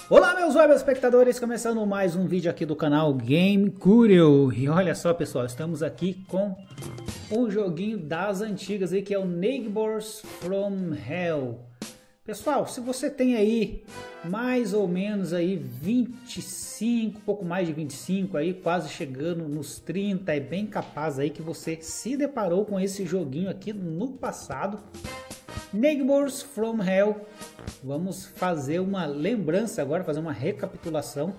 Olá meus web espectadores, começando mais um vídeo aqui do canal Game Curio. E olha só pessoal, estamos aqui com um joguinho das antigas aí que é o Neighbors from Hell. Pessoal, se você tem aí mais ou menos aí 25, pouco mais de 25 aí, quase chegando nos 30, é bem capaz aí que você se deparou com esse joguinho aqui no passado. Neighbors from Hell. Vamos fazer uma lembrança agora, fazer uma recapitulação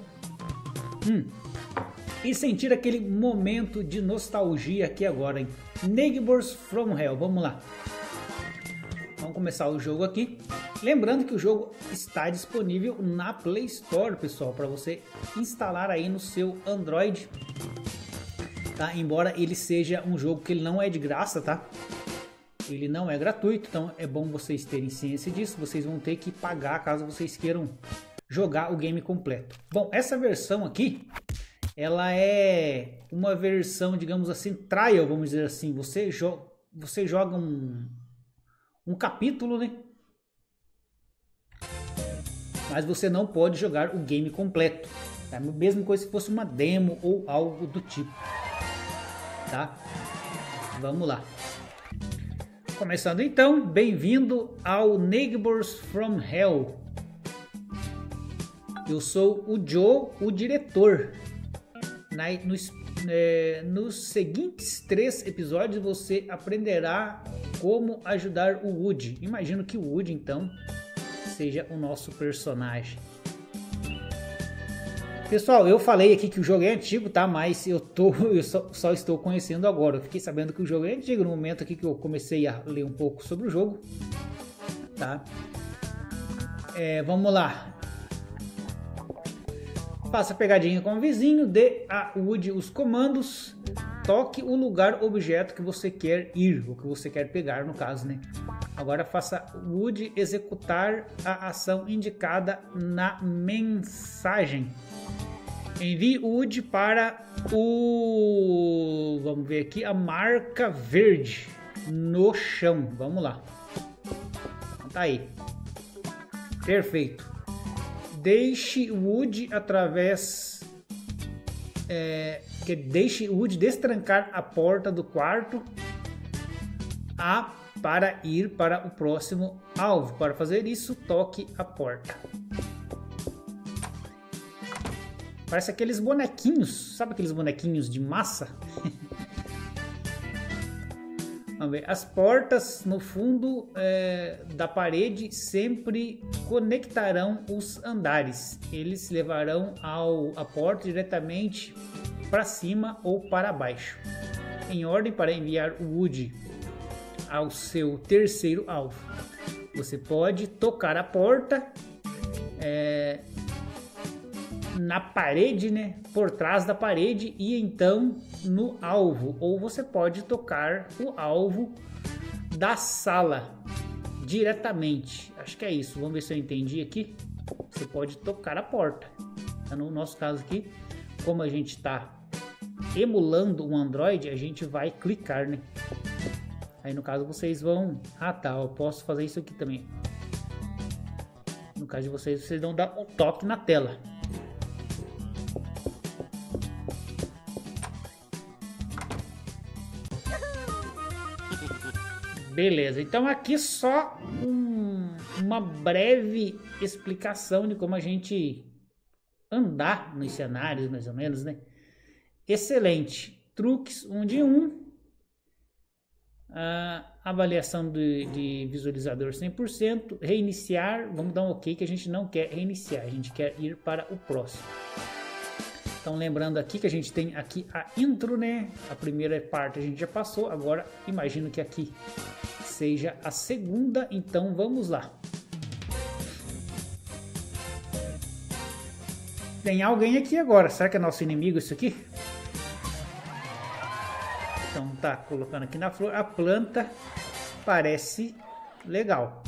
e sentir aquele momento de nostalgia aqui agora, hein? Neighbors from Hell, vamos lá. Vamos começar o jogo aqui. Lembrando que o jogo está disponível na Play Store, pessoal, para você instalar aí no seu Android, tá? Embora ele seja um jogo que ele não é de graça, tá? Ele não é gratuito, então é bom vocês terem ciência disso. Vocês vão ter que pagar caso vocês queiram jogar o game completo. Bom, essa versão aqui, ela é uma versão, digamos assim, trial, vamos dizer assim. Você joga um capítulo, né? Mas você não pode jogar o game completo. É a mesma coisa se fosse uma demo ou algo do tipo. Tá? Vamos lá. Começando então, bem-vindo ao Neighbors from Hell. Eu sou o Joe, o diretor. Nos seguintes 3 episódios você aprenderá como ajudar o Woody. Imagino que o Woody então seja o nosso personagem. Pessoal, eu falei aqui que o jogo é antigo, tá? Mas eu só estou conhecendo agora. Eu fiquei sabendo que o jogo é antigo no momento aqui que eu comecei a ler um pouco sobre o jogo, tá? Vamos lá. Faça pegadinha com o vizinho, dê a Woody os comandos, toque o lugar, objeto que você quer ir, ou que você quer pegar no caso, né? Agora faça Woody executar a ação indicada na mensagem. Envie o Woody para vamos ver aqui, a marca verde no chão. Vamos lá. Tá aí. Perfeito. Deixe o Woody deixe o Woody destrancar a porta do quarto para ir para o próximo alvo. Para fazer isso, toque a porta. Parece aqueles bonequinhos, sabe aqueles bonequinhos de massa? Vamos ver. As portas no fundo da parede sempre conectarão os andares. Eles levarão a porta diretamente para cima ou para baixo, em ordem para enviar o Woody ao seu terceiro alvo. Você pode tocar a porta na parede, né? Por trás da parede e então no alvo. Ou você pode tocar o alvo da sala diretamente. Acho que é isso. Vamos ver se eu entendi aqui. Você pode tocar a porta. No nosso caso aqui, como a gente está emulando um Android, a gente vai clicar, né? Aí no caso vocês vão... Ah tá, eu posso fazer isso aqui também. No caso de vocês vão dar um toque na tela. Beleza, então aqui só uma breve explicação de como a gente andar nos cenários, mais ou menos, né? Excelente. Truques 1 de 1. Avaliação de visualizador 100%. Reiniciar. Vamos dar um OK que a gente não quer reiniciar. A gente quer ir para o próximo. Então lembrando aqui que a gente tem aqui a intro, né? A primeira parte a gente já passou. Agora imagino que aqui seja a segunda. Então vamos lá. Tem alguém aqui agora. Será que é nosso inimigo isso aqui? Então tá colocando aqui na flor. A planta parece legal.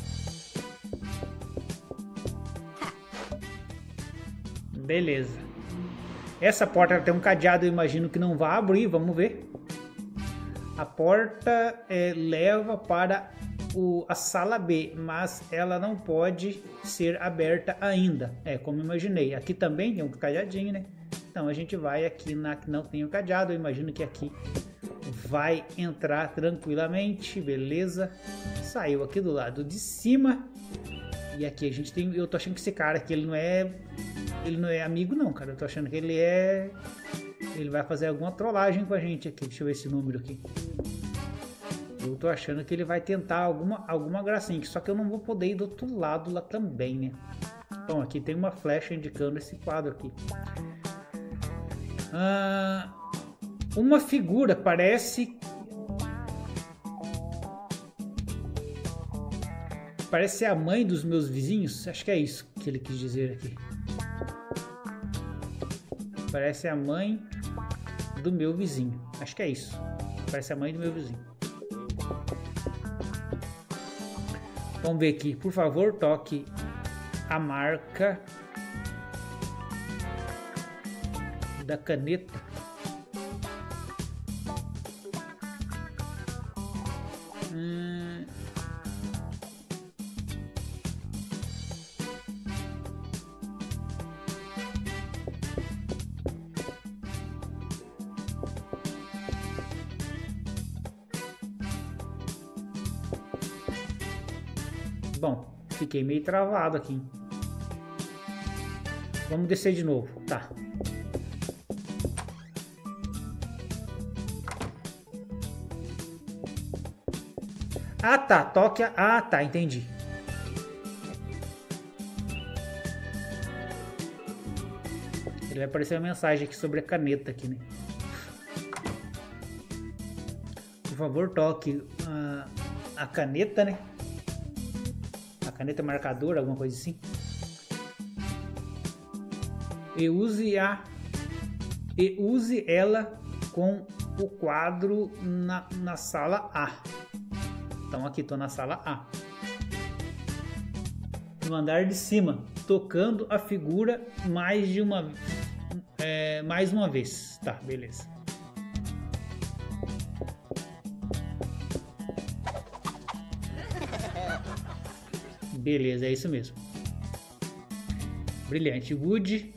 Beleza. Essa porta tem um cadeado, eu imagino que não vai abrir. Vamos ver. A porta leva para a sala B, mas ela não pode ser aberta ainda. É como imaginei. Aqui também tem um cadeadinho, né? Então a gente vai aqui na que não tem o cadeado. Eu imagino que aqui vai entrar tranquilamente, beleza? Saiu aqui do lado de cima. E aqui a gente tem, eu tô achando que esse cara aqui ele não é amigo não, cara. Eu tô achando que ele vai fazer alguma trollagem com a gente aqui. Deixa eu ver esse número aqui. Eu tô achando que ele vai tentar alguma gracinha, só que eu não vou poder ir do outro lado lá também, né? Então aqui tem uma flecha indicando esse quadro aqui. Uma figura parece ser a mãe dos meus vizinhos. Acho que é isso que ele quis dizer aqui. Parece a mãe do meu vizinho. Acho que é isso. Parece a mãe do meu vizinho. Vamos ver aqui. Por favor, toque a marca da caneta. Bom, fiquei meio travado aqui. Vamos descer de novo. Tá. Ah, tá. Toque a... Ah, tá. Entendi. Ele vai aparecer uma mensagem aqui sobre a caneta aqui, né? Por favor, toque a caneta, né? A caneta marcadora, alguma coisa assim. E use ela com o quadro na sala A. Então aqui estou na sala A. No andar de cima, tocando a figura mais uma vez. Tá, beleza. Beleza, é isso mesmo. Brilhante. Woody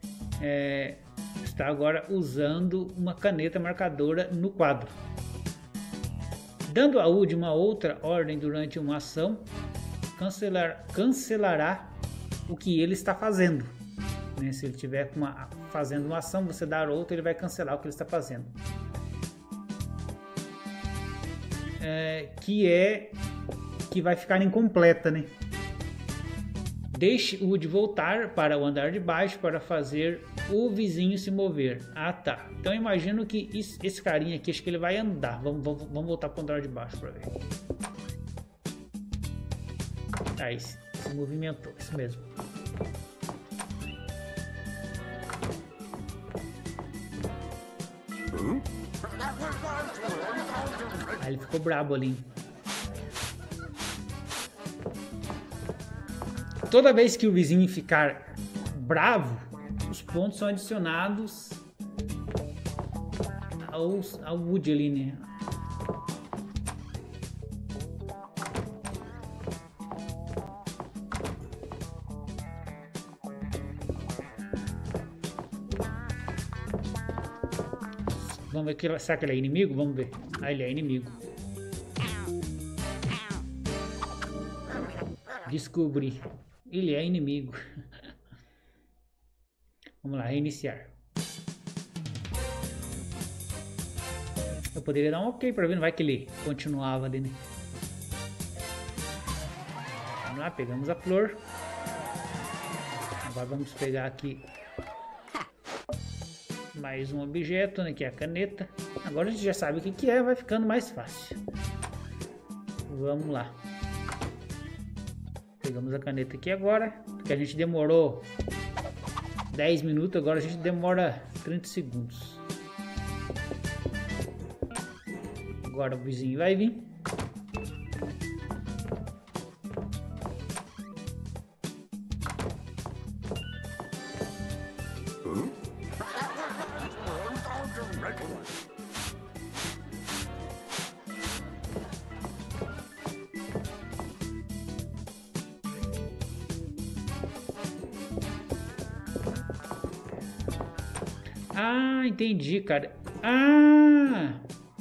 está agora usando uma caneta marcadora no quadro. Dando a Woody uma outra ordem durante uma ação, cancelará o que ele está fazendo. Né? Se ele estiver fazendo uma ação, você dar outra, ele vai cancelar o que ele está fazendo. Que vai ficar incompleta, né? Deixe o Woody voltar para o andar de baixo para fazer o vizinho se mover. Ah, tá. Então eu imagino que esse carinha aqui, acho que ele vai andar. Vamos voltar para o andar de baixo para ver. Ah, se movimentou, isso mesmo. Aí ele ficou brabo ali. Toda vez que o vizinho ficar bravo, os pontos são adicionados ao Woody ali, né? Vamos ver, será que ele é inimigo? Vamos ver. Ah, ele é inimigo. Descobri. Ele é inimigo. Vamos lá, reiniciar. Eu poderia dar um ok para ver, não vai que ele continuava ali, né? Vamos lá, pegamos a flor. Agora vamos pegar aqui mais um objeto, né, que é a caneta. Agora a gente já sabe o que é, vai ficando mais fácil. Vamos lá. Pegamos a caneta aqui agora, porque a gente demorou 10 minutos, agora a gente demora 30 segundos. Agora o vizinho vai vir. Ah, entendi, cara. Ah!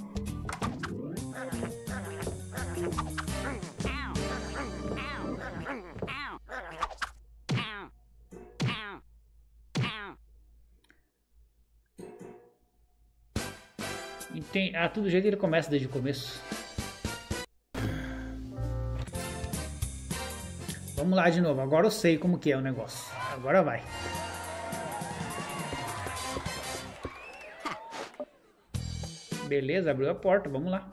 Entendi. Ah, todo jeito ele começa desde o começo. Vamos lá de novo. Agora eu sei como que é o negócio. Agora vai. Beleza, abriu a porta. Vamos lá.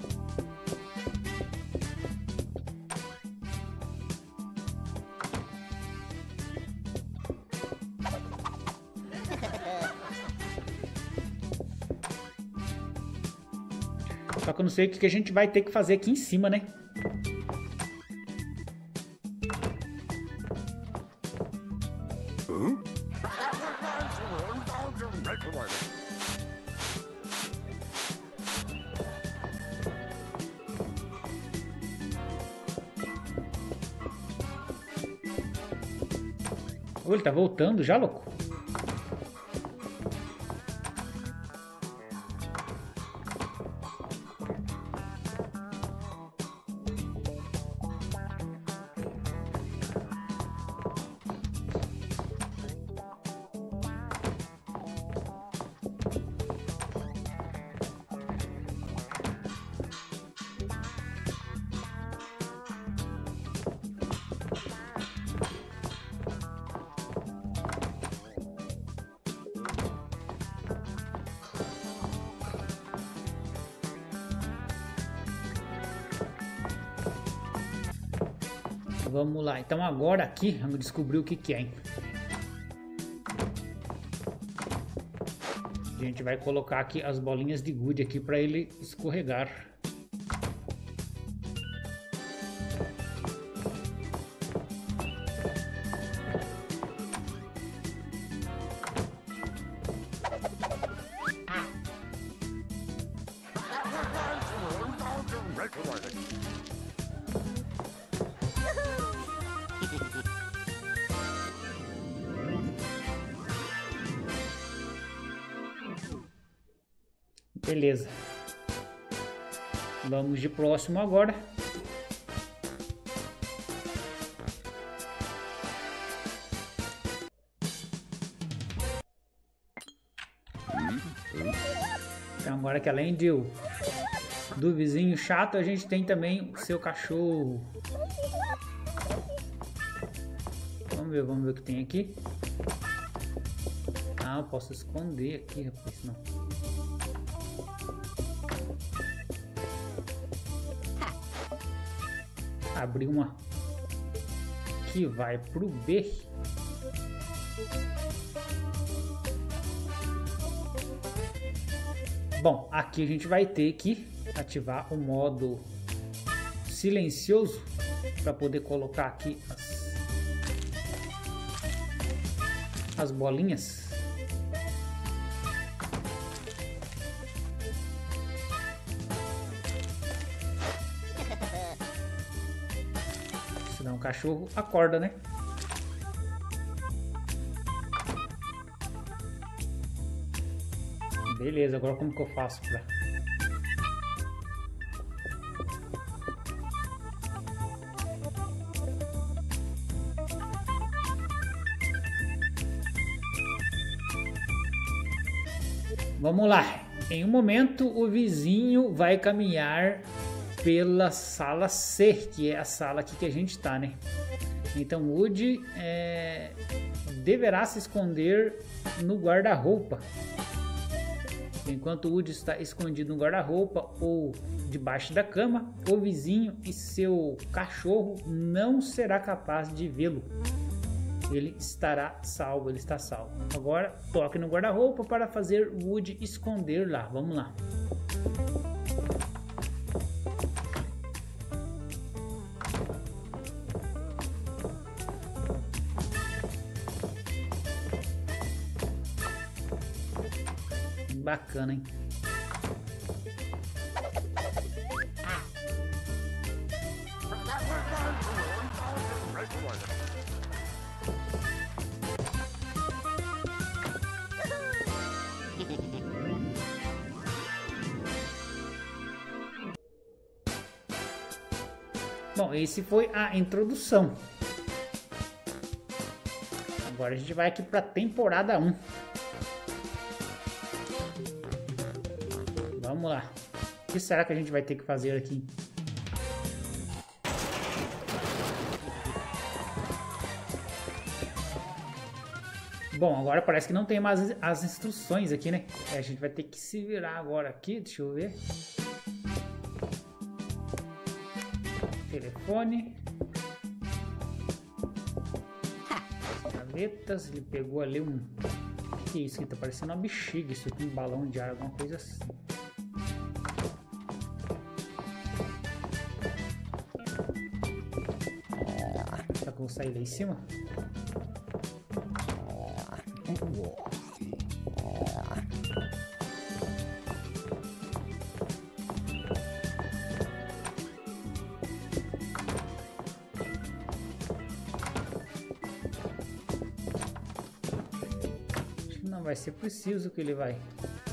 Só que eu não sei o que a gente vai ter que fazer aqui em cima, né? Ô, ele tá voltando já, louco? Vamos lá, então agora aqui vamos descobrir o que que é, hein? A gente vai colocar aqui as bolinhas de gude aqui para ele escorregar. Beleza. Vamos de próximo agora. Então agora que além do vizinho chato, a gente tem também o seu cachorro. Vamos ver o que tem aqui. Ah, eu posso esconder aqui, rapaz, não. Abrir uma que vai pro B. Bom, aqui a gente vai ter que ativar o modo silencioso para poder colocar aqui as bolinhas. Senão o cachorro acorda, né? Beleza, agora como que eu faço pra... Vamos lá. Em um momento o vizinho vai caminhar pela sala C, que é a sala aqui que a gente tá, né? Então Woody deverá se esconder no guarda-roupa. Enquanto o Woody está escondido no guarda-roupa ou debaixo da cama, o vizinho e seu cachorro não será capaz de vê-lo. Ele estará salvo, ele está salvo. Agora toque no guarda-roupa para fazer o Woody esconder lá. Vamos lá. Bacana, hein? Bom, esse foi a introdução. Agora a gente vai aqui para a temporada 1. Vamos lá. O que será que a gente vai ter que fazer aqui? Bom, agora parece que não tem mais as instruções aqui, né? A gente vai ter que se virar agora aqui. Deixa eu ver. Telefone. Gavetas. Ele pegou ali um... Que é isso aqui? Tá parecendo uma bexiga. Isso aqui, um balão de ar, alguma coisa assim. Será que eu vou sair lá em cima? Não vai ser preciso que ele vai.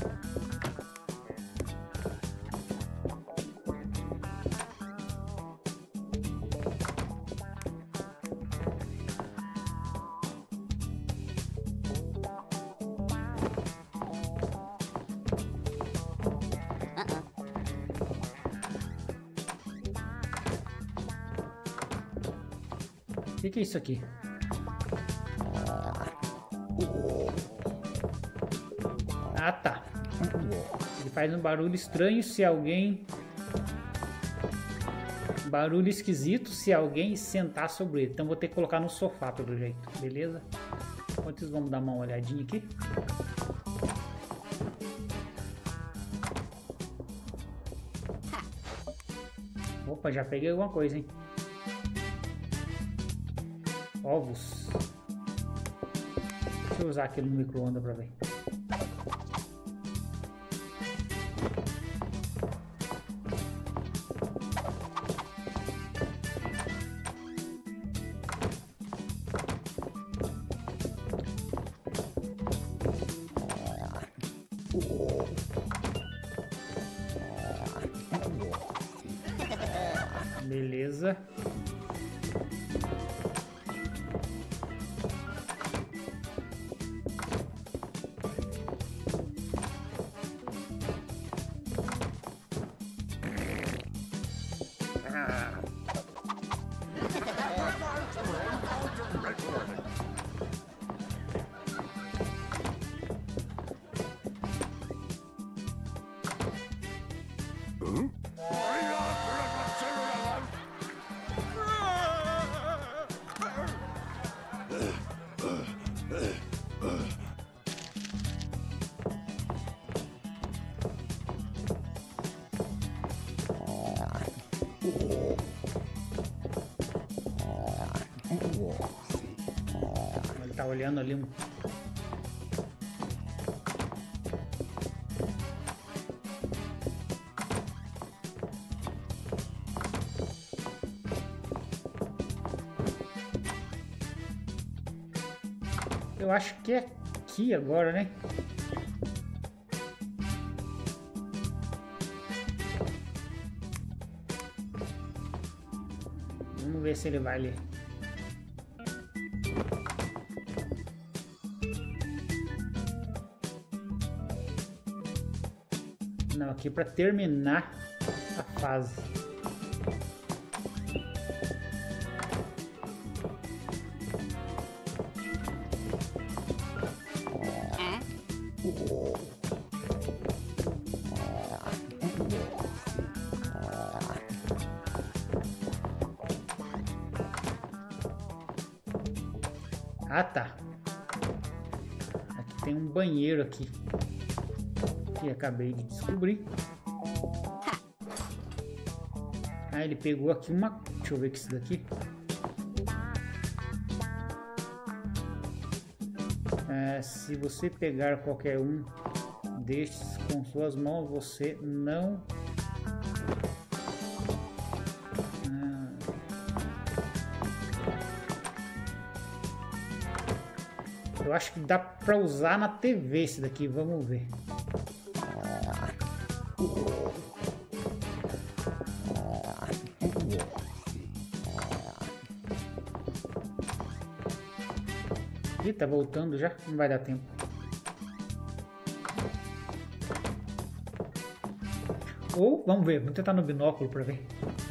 O que é isso aqui? Ah, tá. Ele faz um barulho estranho se alguém... Barulho esquisito se alguém sentar sobre ele. Então vou ter que colocar no sofá pelo jeito. Beleza? Enquanto isso, vamos dar uma olhadinha aqui. Opa, já peguei alguma coisa, hein? Ovos. Deixa eu usar aquele no micro-ondas pra ver. Beleza. Ele tá olhando ali um... Eu acho que é aqui agora, né? Vamos ver se ele vai ler. Não, aqui para terminar a fase. Ah, tá. Aqui tem um banheiro aqui. Que acabei de descobrir. Ah, ele pegou aqui uma... Deixa eu ver o que é isso daqui. Se você pegar qualquer um destes com suas mãos, você não... Eu acho que dá pra usar na TV esse daqui, vamos ver. Ih, tá voltando já? Não vai dar tempo. Ou, vamos ver, vamos tentar no binóculo pra ver.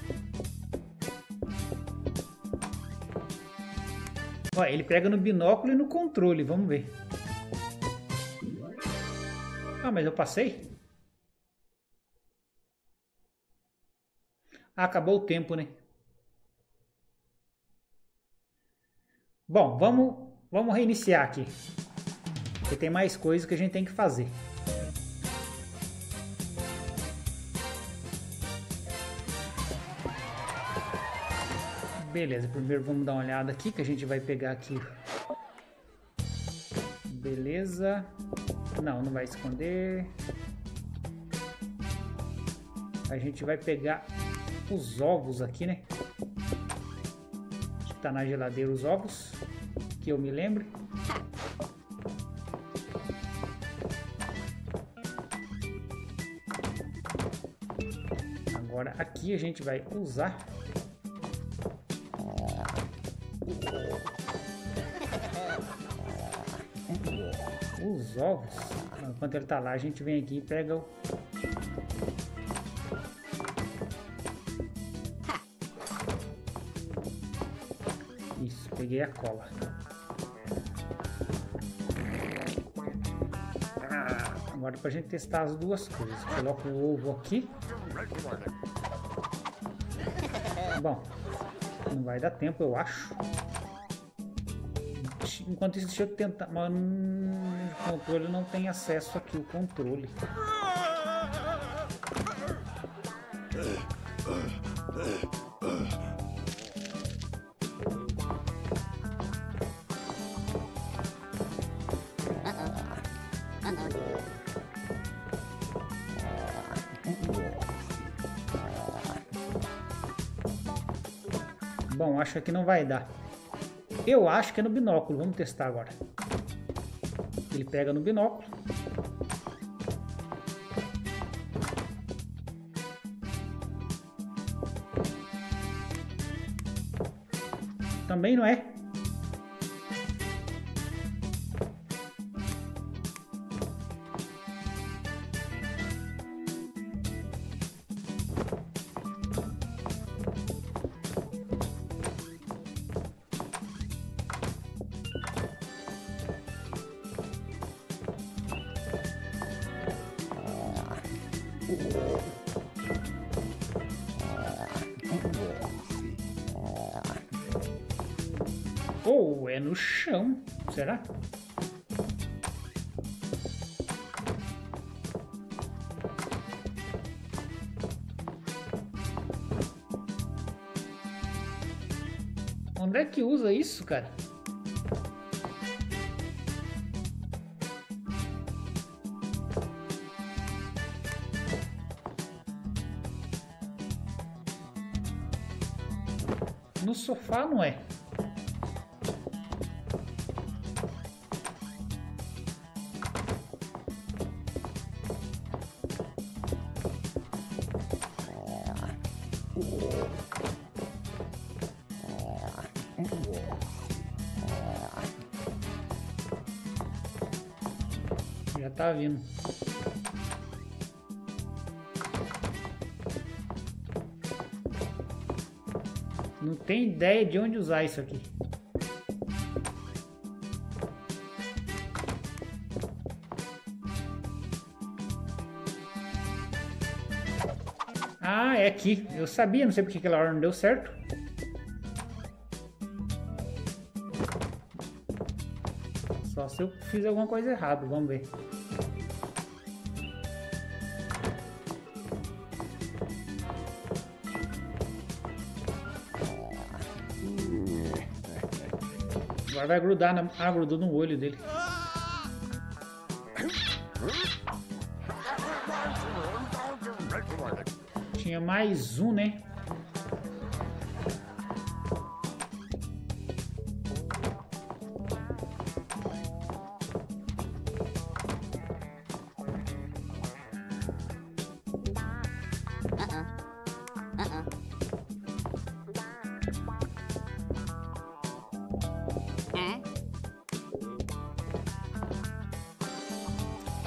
Ó, ele pega no binóculo e no controle, vamos ver. Ah, mas eu passei? Ah, acabou o tempo, né? Bom, vamos reiniciar aqui. Porque tem mais coisas que a gente tem que fazer. Beleza, primeiro vamos dar uma olhada aqui, que a gente vai pegar aqui. Beleza. Não, não vai esconder. A gente vai pegar os ovos aqui, né? Tá na geladeira os ovos, que eu me lembro. Agora aqui a gente vai usar os ovos. Enquanto ele tá lá, a gente vem aqui e pega o... Isso, peguei a cola. Agora pra gente testar as duas coisas. Coloco o ovo aqui. Bom, não vai dar tempo, eu acho. Enquanto isso, deixa eu tentar. Mas o controle não tem acesso aqui, o controle. Bom, acho que não vai dar. Eu acho que é no binóculo. Vamos testar agora. Ele pega no binóculo. Também não é. Ou é no chão, será? Onde é que usa isso, cara? No sofá não é. Já tá vindo. Não tem ideia de onde usar isso aqui. Ah, é aqui. Eu sabia, não sei porque aquela hora não deu certo. Só se eu fiz alguma coisa errada, vamos ver. Agora vai grudar na... Ah, grudou no olho dele. Tinha mais um, né?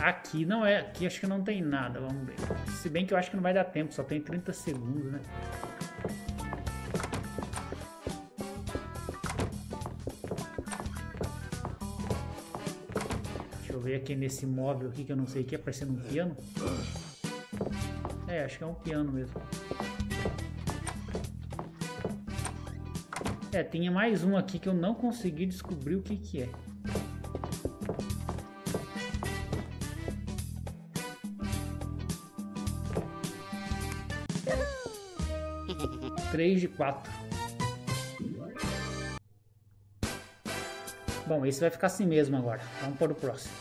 Aqui não é, aqui acho que não tem nada, vamos ver. Se bem que eu acho que não vai dar tempo, só tem 30 segundos, né? Deixa eu ver aqui nesse móvel aqui que eu não sei o que é, parecendo um piano. É, acho que é um piano mesmo. É, tinha mais um aqui que eu não consegui descobrir o que que é. Três de 4. Bom, esse vai ficar assim mesmo agora. Vamos para o próximo.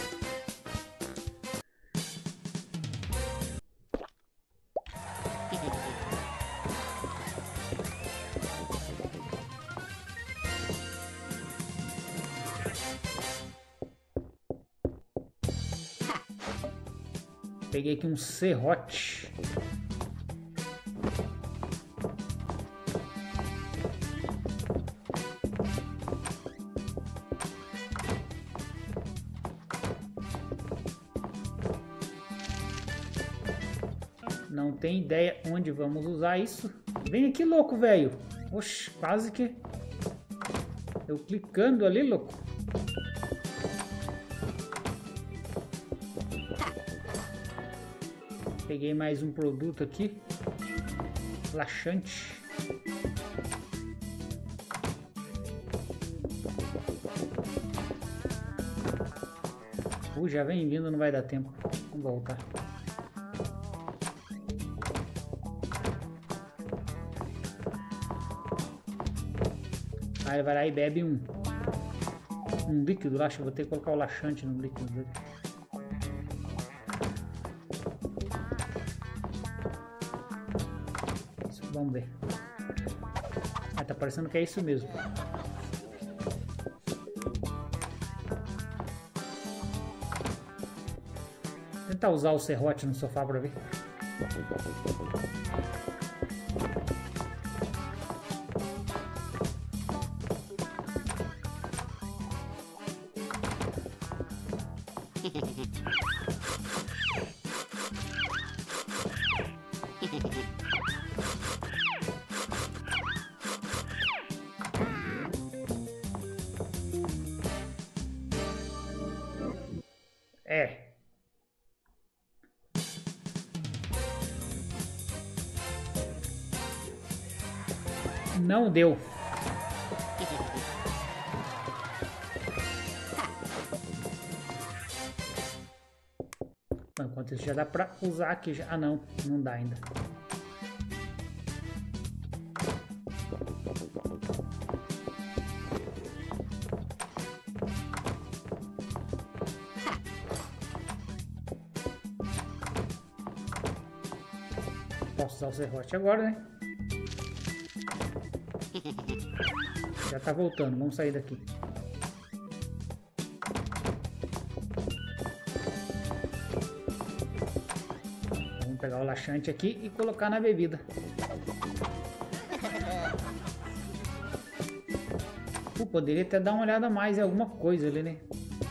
Peguei aqui um serrote. Não tem ideia onde vamos usar isso. Vem aqui, louco, velho. Oxe, quase que... Eu clicando ali, louco. Peguei mais um produto aqui. Laxante. Já vem vindo, não vai dar tempo. Vamos voltar. Aí ele vai lá e bebe um líquido lá. Acho que eu vou ter que colocar o laxante no líquido dele. Vamos ver. Ah, tá parecendo que é isso mesmo. Vou tentar usar o serrote no sofá para ver. É. Não deu. Enquanto isso já dá pra usar aqui já. Ah, não. Não dá ainda. Posso usar o serrote agora, né? Já tá voltando, vamos sair daqui. Vamos pegar o laxante aqui e colocar na bebida. Poderia até dar uma olhada mais em alguma coisa ali, né?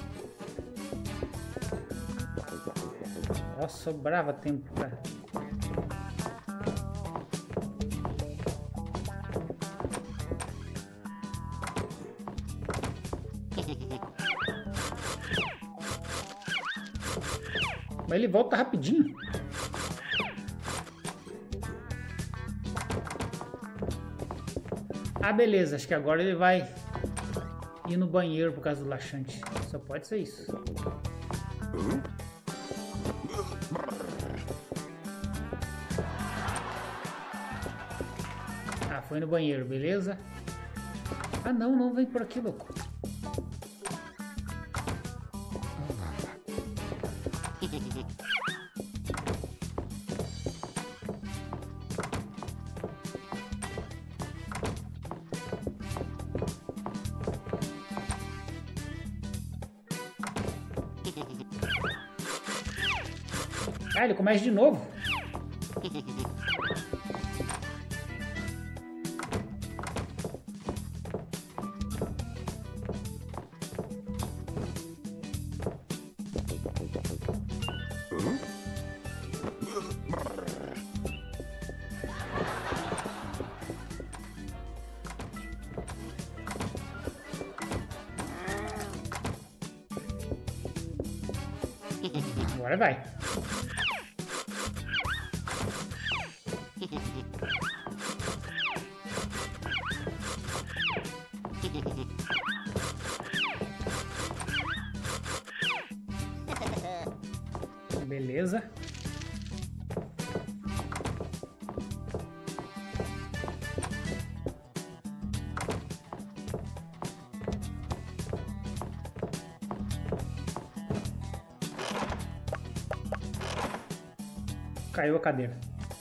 Nossa, sobrava tempo pra... Mas ele volta rapidinho. Ah, beleza. Acho que agora ele vai ir no banheiro por causa do laxante. Só pode ser isso. Ah, foi no banheiro, beleza? Ah, não, não vem por aqui, louco. Ah, ele começa de novo. Agora vai. Beleza. Caiu a cadeira.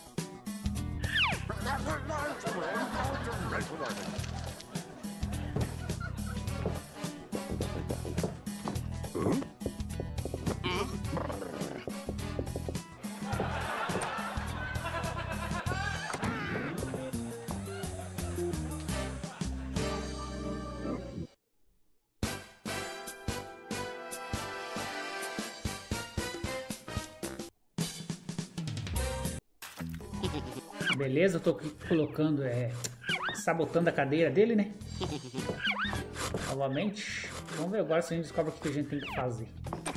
Beleza, eu tô colocando, sabotando a cadeira dele, né? Novamente. Vamos ver agora se a gente descobre o que a gente tem que fazer.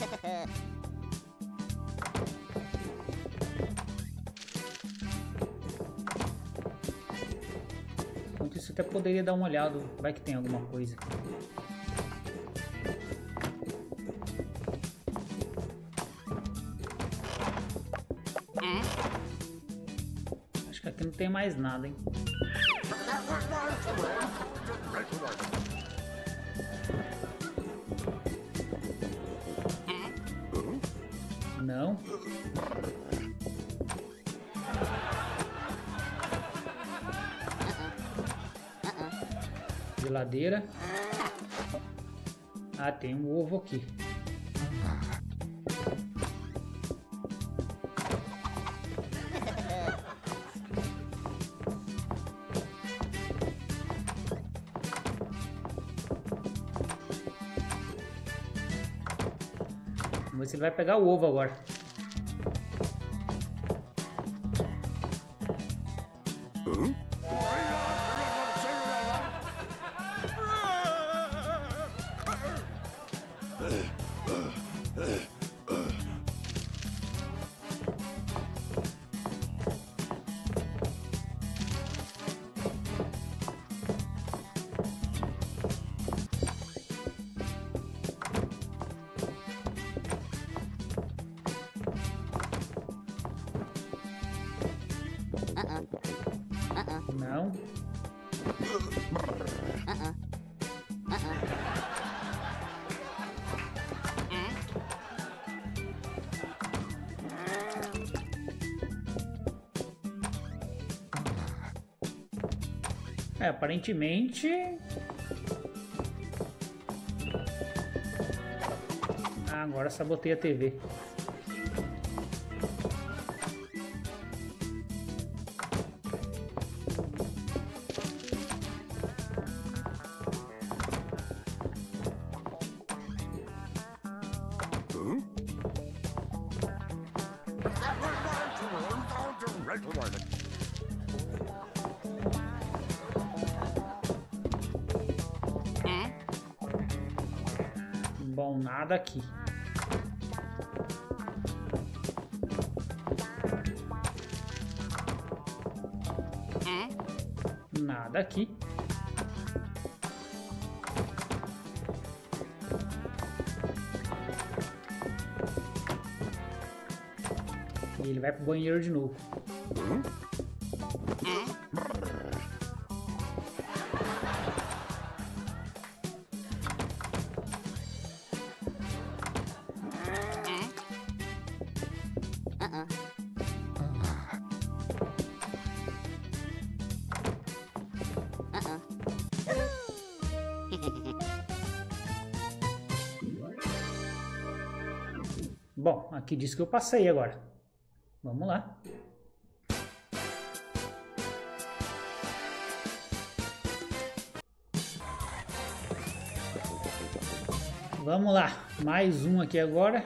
Enquanto isso, até poderia dar uma olhada. Vai que tem alguma coisa. Acho que aqui não tem mais nada, hein? Não. Geladeira. Ah, tem um ovo aqui. Vamos ver se ele vai pegar o ovo agora. Não. Aparentemente... Ah, agora sabotei a TV. Bom, nada aqui. Nada aqui. E ele vai pro banheiro de novo. Bom, aqui diz que eu passei agora. Vamos lá. Vamos lá. Mais um aqui agora.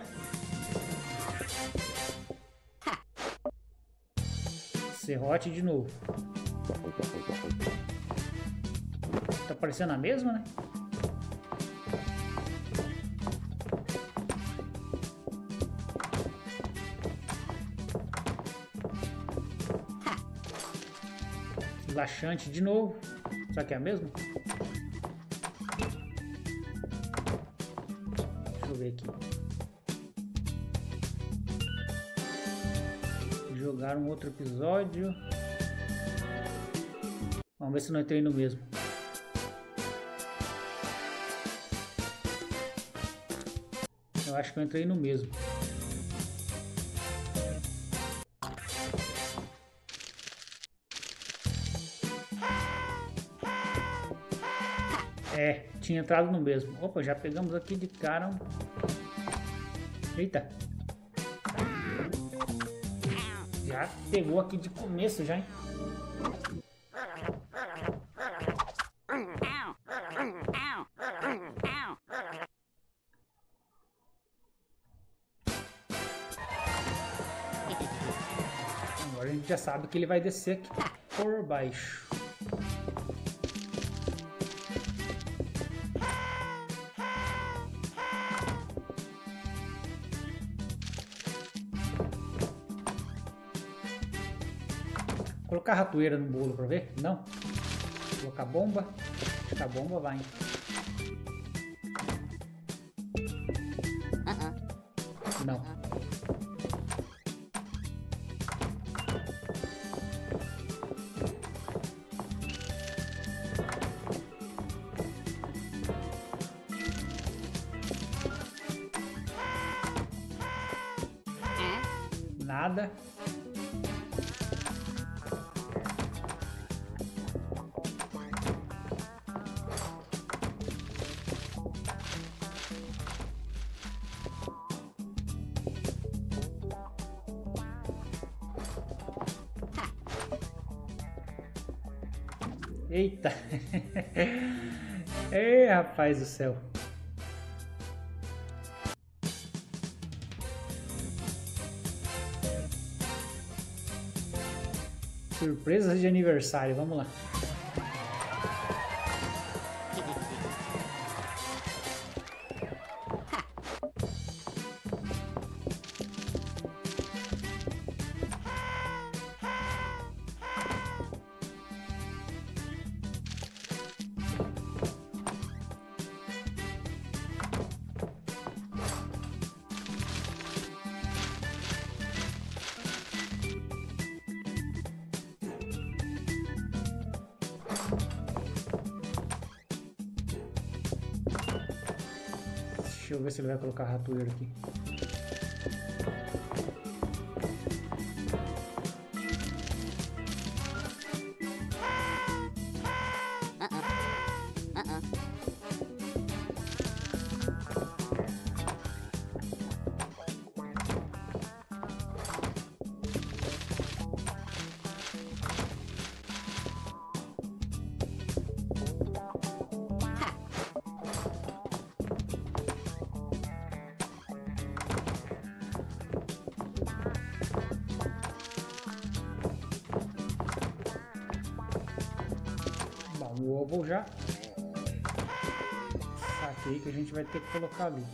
Serrote de novo. Tá parecendo a mesma, né? laxante de novo. Será que é a mesma? Deixa eu ver aqui. Jogar um outro episódio. Vamos ver se não entrei no mesmo. Eu acho que eu entrei no mesmo. É, tinha entrado no mesmo. Opa, já pegamos aqui de cara. Eita. Já pegou aqui de começo já, hein? Agora a gente já sabe que ele vai descer aqui por baixo. Colocar a ratoeira no bolo pra ver? Não. Colocar a bomba. Acho que a bomba vai. Não. Nada. Eita! Ei, rapaz do céu! Surpresas de aniversário, vamos lá. Deixa eu ver se ele vai colocar ratoeiro aqui. O ovo já saquei que a gente vai ter que colocar ali.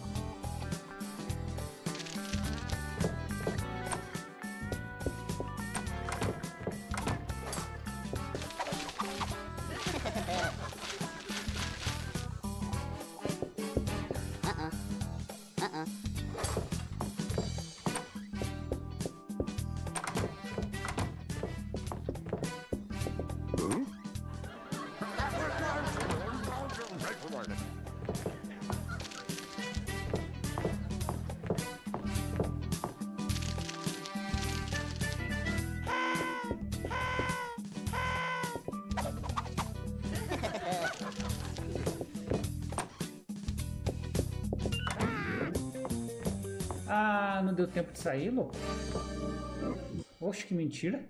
Ah, não deu tempo de sair, louco. Oxe, que mentira.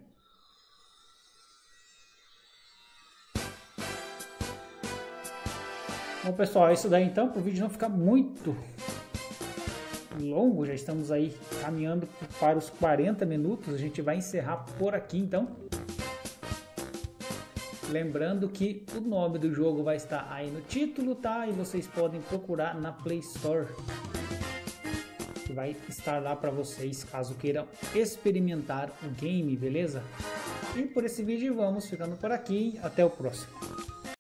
Bom, pessoal, é isso daí então, para o vídeo não ficar muito longo. Já estamos aí caminhando para os 40 minutos. A gente vai encerrar por aqui então. Lembrando que o nome do jogo vai estar aí no título, tá? E vocês podem procurar na Play Store. Vai estar lá para vocês caso queiram experimentar o game, beleza? E por esse vídeo vamos ficando por aqui. Até o próximo.